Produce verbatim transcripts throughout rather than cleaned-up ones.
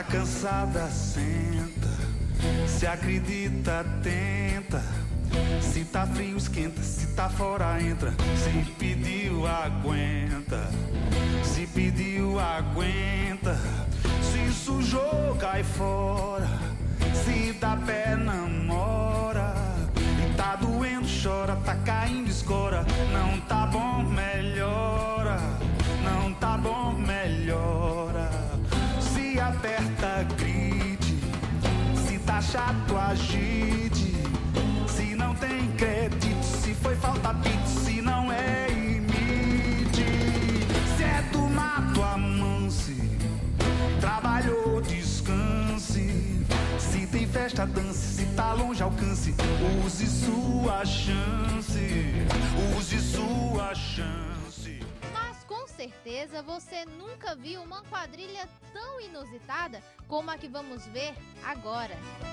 cansada, senta. Se acredita, tenta. Se tá frio, esquenta. Se tá fora, entra. Se pediu, aguenta. Se pediu, aguenta. Se sujou, cai fora. Se dá pé, namora. E tá doendo, chora. Tá caindo, escora. Não tá bom, melhora. Não tá bom, melhora. Se aperta, grite. Se tá chato, agite. Se não tem crédito, se foi falta pit, se não é, imite. Se é do mato, amance. Trabalhou, descanse. Se tem festa, dance. Se tá longe, alcance. Use sua chance. Use sua chance. Mas com certeza você nunca viu uma quadrilha tão inusitada como a que vamos ver agora.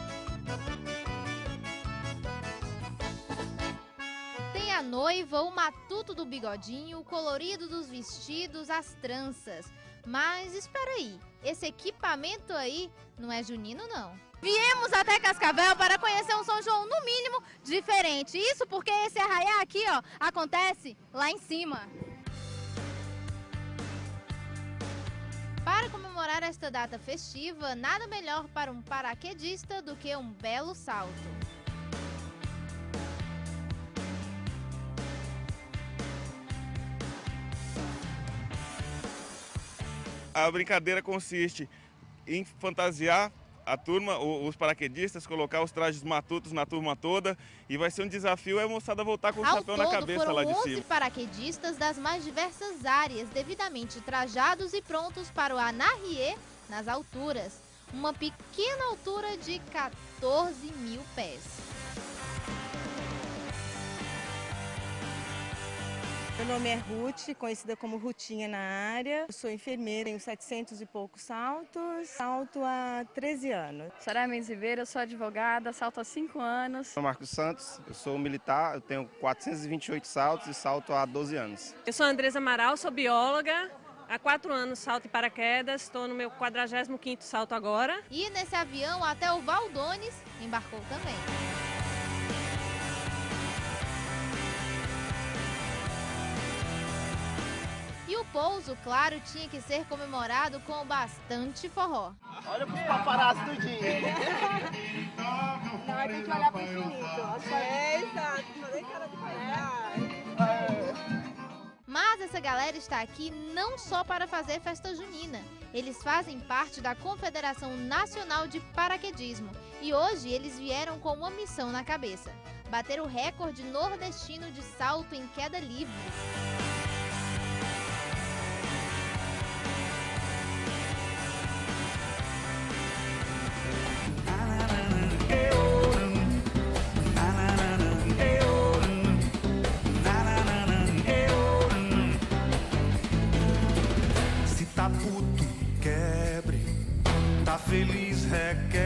Tem a noiva, o matuto do bigodinho, o colorido dos vestidos, as tranças. Mas espera aí, esse equipamento aí não é junino, não. Viemos até Cascavel para conhecer um São João, no mínimo, diferente. Isso porque esse arraiá aqui, ó, acontece lá em cima. Para comemorar esta data festiva, nada melhor para um paraquedista do que um belo salto. A brincadeira consiste em fantasiar a turma, os paraquedistas, colocar os trajes matutos na turma toda, e vai ser um desafio a moçada voltar com o Ao chapéu todo, na cabeça lá de foram cima. onze paraquedistas das mais diversas áreas, devidamente trajados e prontos para o Anahie nas alturas, uma pequena altura de quatorze mil pés. Meu nome é Ruth, conhecida como Rutinha na área. Eu sou enfermeira, tenho setecentos e poucos saltos, salto há treze anos. Soraya Mendes Ribeiro, eu sou advogada, salto há cinco anos. Sou Marcos Santos, eu sou militar, eu tenho quatrocentos e vinte e oito saltos e salto há doze anos. Eu sou Andresa Amaral, sou bióloga, há quatro anos salto em paraquedas, estou no meu quadragésimo quinto salto agora. E nesse avião até o Valdones embarcou também. E o pouso, claro, tinha que ser comemorado com bastante forró. Olha pros paparazzi do dia. Não, a gente olhar pro infinito. É, exato. Falei cara do paisagem. Mas essa galera está aqui não só para fazer festa junina. Eles fazem parte da Confederação Nacional de Paraquedismo. E hoje eles vieram com uma missão na cabeça: bater o recorde nordestino de salto em queda livre. Tá puto, quebre. Tá feliz, requer.